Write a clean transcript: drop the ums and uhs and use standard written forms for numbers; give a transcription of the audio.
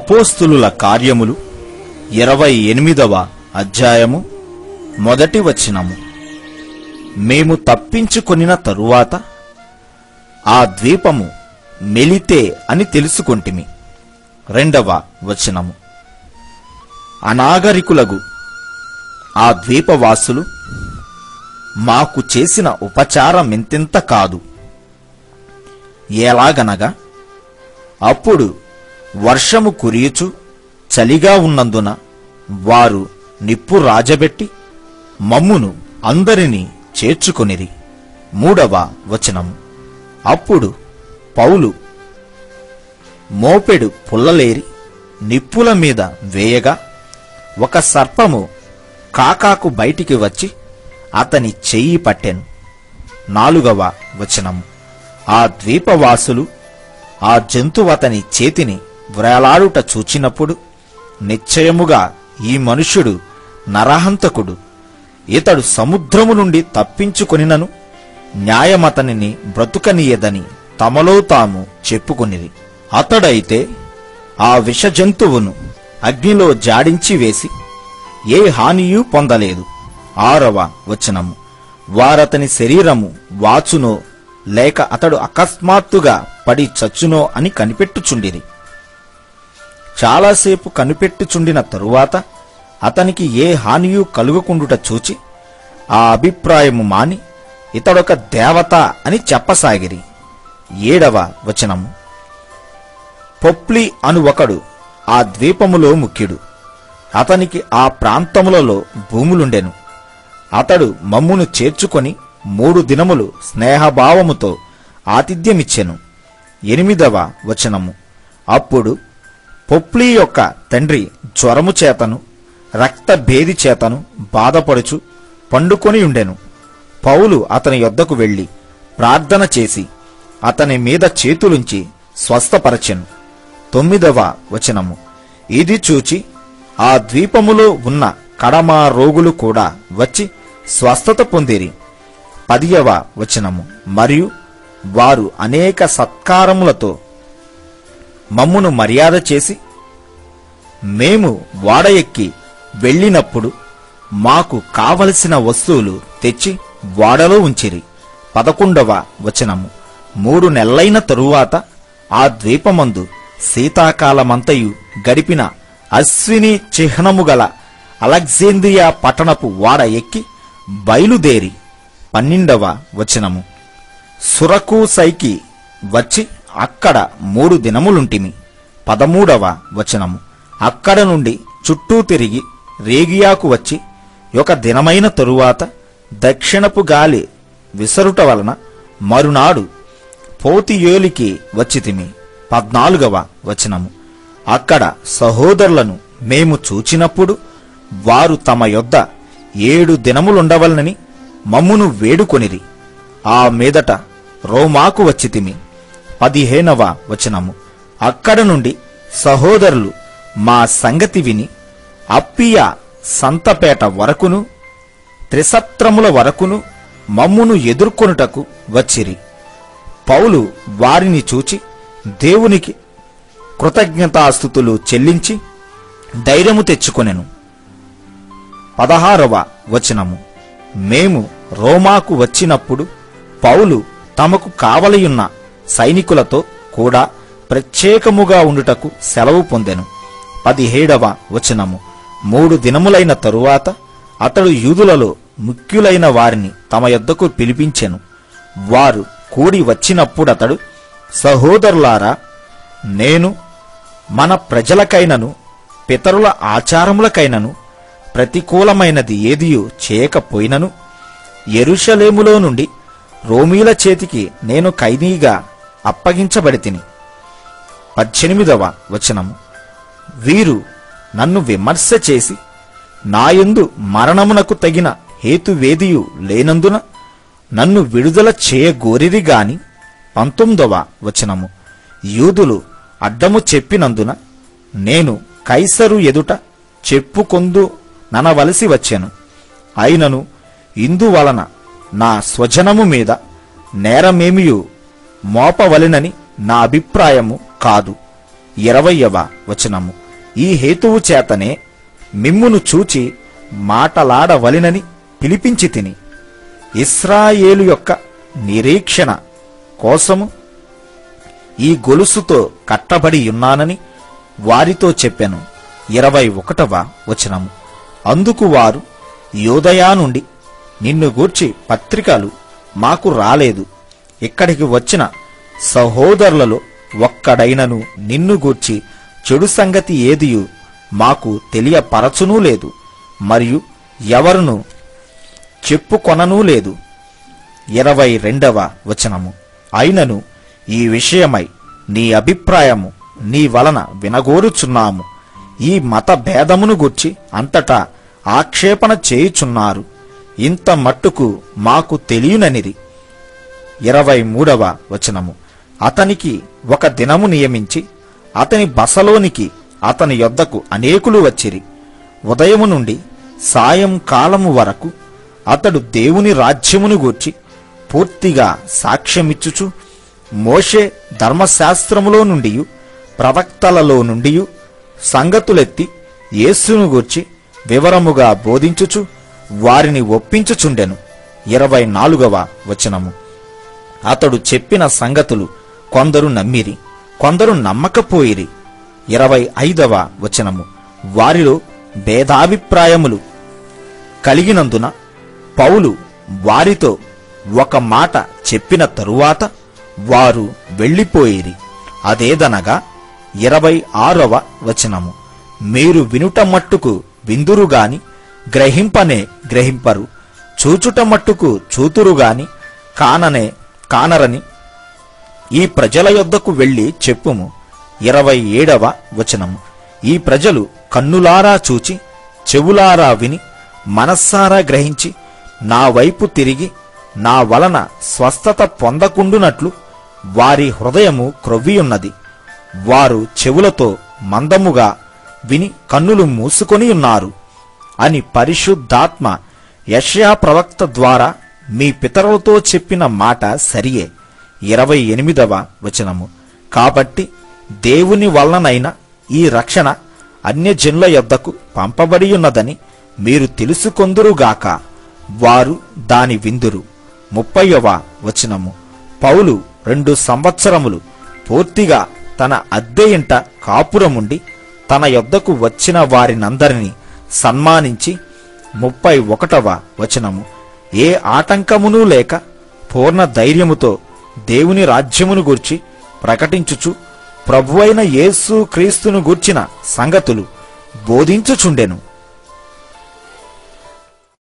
అపోస్తులుల కార్యములు 28వ అధ్యాయము మొదటి వచనము. మేము తప్పించుకొనిన తరువాత ఆ ద్వీపము మెలితే అని తెలుసుకొంటిమి. 2వ వచనము. అనాగరికులగు ఆ ద్వీపవాసులు మాకు చేసిన ఉపచారమెంతెంత కాదు. ఎలాగనగా అప్పుడు వర్షము కురియుచు చలిగా ఉన్నందున వారు నిప్పు రాజబెట్టి మమ్మును అందరినీ చేర్చుకొనిరి. 3వ వచనము. అప్పుడు పౌలు మోపెడు పుల్లలేరి నిప్పుల మీద వేయగా ఒక సర్పము కాకాకు బయటికి వచ్చి అతని చెయ్యి పట్టెను. 4వ వచనము. ఆ ద్వీపవాసులు ఆ జంతువు అతని చేతిని వ్రేలాడుట చూచినప్పుడు నిశ్చయముగా ఈ మనుష్యుడు నరహంతకుడు, ఇతడు సముద్రము నుండి తప్పించుకొనినను న్యాయమతనిని బ్రతుకనీయదని తమలో తాము చెప్పుకొనిరి. అతడైతే ఆ విష జంతువును అగ్నిలో జాడించి వేసి ఏ హానియూ పొందలేదు. 6వ వచనము. వారతని శరీరము వాచునో లేక అతడు అకస్మాత్తుగా పడి చచ్చునో అని కనిపెట్టుచుండిరి. చాలాసేపు కనిపెట్టుచుండిన తరువాత అతనికి ఏ హానియూ కలుగకుండుట చూచి ఆ అభిప్రాయము మాని ఇతడొక దేవత అని చెప్పసాగిరి. 7వ వచనము. పొప్లి అను ఒకడు ఆ ద్వీపములో ముఖ్యుడు. అతనికి ఆ ప్రాంతములలో భూములుండెను. అతడు మమ్మును చేర్చుకొని 3 దినములు స్నేహభావముతో ఆతిథ్యమిచ్చెను. 8వ వచనము. అప్పుడు పొప్లి యొక్క తండ్రి జ్వరము చేతను రక్తభేది చేతను బాధపడుచు పండుకొని ఉండెను. పౌలు అతని యొద్దకు వెళ్లి ప్రార్థన చేసి అతని మీద చేతులుంచి స్వస్థపరచెను. 9వ వచనము. ఇది చూచి ఆ ద్వీపములో ఉన్న కడమ రోగులు కూడా వచ్చి స్వస్థత పొందిరి. 10వ వచనము. మరియు వారు అనేక సత్కారములతో మమ్మును మర్యాద చేసి మేము ఓడ ఎక్కి వెళ్ళినప్పుడు మాకు కావలసిన వస్తువులు తెచ్చి ఓడలో ఉంచిరి. 11వ వచనము. 3 నెలలైన తరువాత ఆ ద్వీపమందు శీతాకాలమంతయు గడిపిన అశ్విని చిహ్నము గల అలెగ్జాంద్రియా పట్టణపు ఓడ ఎక్కి బయలుదేరి 12వ వచనము. సురకూసైకి వచ్చి అక్కడ 3 దినములుంటిమి. 13వ వచనము. అక్కడ నుండి చుట్టూ తిరిగి రేగియాకు వచ్చి 1 దినమైన తరువాత దక్షిణపు గాలి విసరుట వలన మరునాడు పోతియోలికి వచ్చితిమి. 14వ వచనము. అక్కడ సహోదరులను మేము చూచినప్పుడు వారు తమ యొద్ద 7 దినములుండవలనని మమ్మును వేడుకొనిరి. ఆ మీదట రోమాకు వచ్చితిమి. 15వ వచనము. అక్కడ నుండి సహోదరులు మా సంగతి విని అప్పియా సంతపేట వరకును త్రిసత్రముల వరకును మమ్మును ఎదుర్కొనుటకు వచ్చిరి. పౌలు వారిని చూచి దేవునికి కృతజ్ఞతాస్తుతులు చెల్లించి ధైర్యము తెచ్చుకొనెను. 16వ వచనము. మేము రోమాకు వచ్చినప్పుడు పౌలు తమకు కావలియున్న సైనికులతో కూడా ప్రత్యేకముగా ఉండుటకు సెలవు పొందెను. 17వ వచనము. 3 దినములైన తరువాత అతడు యూదులలో ముఖ్యులైన వారిని తమ యొద్దకు పిలిపించెను. వారు కూడి వచ్చినప్పుడతడు, సహోదరులారా, నేను మన ప్రజలకైనను పితరుల ఆచారములకైనను ప్రతికూలమైనది ఏదియూ చేయకపోయినను యెరూషలేములో నుండి రోమీల చేతికి నేను ఖైదీగా అప్పగించబడితిని. 18వ వచనము. వీరు నన్ను విమర్శ చేసి నాయందు మరణమునకు తగిన హేతువేదియు లేనందున నన్ను విడుదల చేయగోరిరి గాని. 19వ వచనము. యూదులు అడ్డము చెప్పినందున నేను కైసరు ఎదుట చెప్పుకొందు ననవలసి వచ్చెను. అయినను ఇందువలన నా స్వజనము మీద నేరమేమియు మోపవలెనని నా అభిప్రాయము కాదు. 20వ వచనము. ఈ హేతువు చేతనే మిమ్మును చూచి మాటలాడవలెనని పిలిపించి తిని ఇశ్రాయేలు యొక్క నిరీక్షణ కోసము ఈ గొలుసుతో కట్టబడి ఉన్నానని వారితో చెప్పెను. 21వ వచనము. అందుకు వారు, యూదయా నుండి నిన్ను గూర్చి పత్రికలు మాకు రాలేదు, ఇక్కడికి వచ్చిన సహోదరులలో ఒక్కడైనను నిన్ను గూర్చి చెడు సంగతి ఏదియు మాకు తెలియపరచునూ లేదు, మరియు ఎవరును చెప్పుకొననూ లేదు. 22వ వచనము. అయినను ఈ విషయమై నీ అభిప్రాయము నీ వలన వినగోరుచున్నాము. ఈ మత భేదమును గూర్చి అంతటా ఆక్షేపణ చేయుచున్నారు. ఇంత మట్టుకు మాకు తెలియననిది. 23వ వచనము. అతనికి ఒక దినము నియమించి అతని బసలోనికి అతని యొద్దకు అనేకులు వచ్చిరి. ఉదయము నుండి సాయంకాలము వరకు అతడు దేవుని రాజ్యమును గూర్చి పూర్తిగా సాక్ష్యమిచ్చుచు మోషే ధర్మశాస్త్రములో నుండి ప్రవక్తలలో నుండి సంగతులెత్తి యేసును గూర్చి వివరముగా బోధించుచు వారిని ఒప్పించుచుండెను. 24వ వచనము. అతడు చెప్పిన సంగతులు కొందరు నమ్మిరి, కొందరు నమ్మకపోయిరి. 25వ వచనము. వారిలో భేదాభిప్రాయములు కలిగినందున పౌలు వారితో ఒక మాట చెప్పిన తరువాత వారు వెళ్ళిపోయిరి. అదేదనగా 26వ వచనము. మీరు వినుట మట్టుకు విందురుగాని గ్రహింపనే గ్రహింపరు, చూచుట మట్టుకు చూతురుగాని కానరని ఈ ప్రజల యొద్దకు వెళ్లి చెప్పుము. 27వ వచనము. ఈ ప్రజలు కన్నులారా చూచి చెవులారా విని మనస్సారా గ్రహించి నా వైపు తిరిగి నా వలన స్వస్థత పొందకుండునట్లు వారి హృదయము క్రొవ్వియున్నది. వారు చెవులతో మందముగా విని కన్నులు మూసుకొని ఉన్నారు అని పరిశుద్ధాత్మ యెషయా ప్రవక్త ద్వారా మీ పితరులతో చెప్పిన మాట సరియే. 28వ వచనము. కాబట్టి దేవుని వలననైన ఈ రక్షణ అన్యజనుల యొద్దకు పంపబడియున్నదని మీరు తెలుసుకొందురుగాక, వారు దాని విందురు. 30వ వచనము. పౌలు 2 సంవత్సరములు పూర్తిగా తన అద్దె ఇంట కాపురముండి తన యొద్దకు వచ్చిన వారినందరినీ సన్మానించి 31వ వచనము. ఏ ఆటంకమునూ లేక పూర్ణ ధైర్యముతో దేవుని రాజ్యమును గూర్చి ప్రకటించుచు ప్రభువైన యేసు క్రీస్తును గూర్చిన సంగతులు బోధించుచుండెను.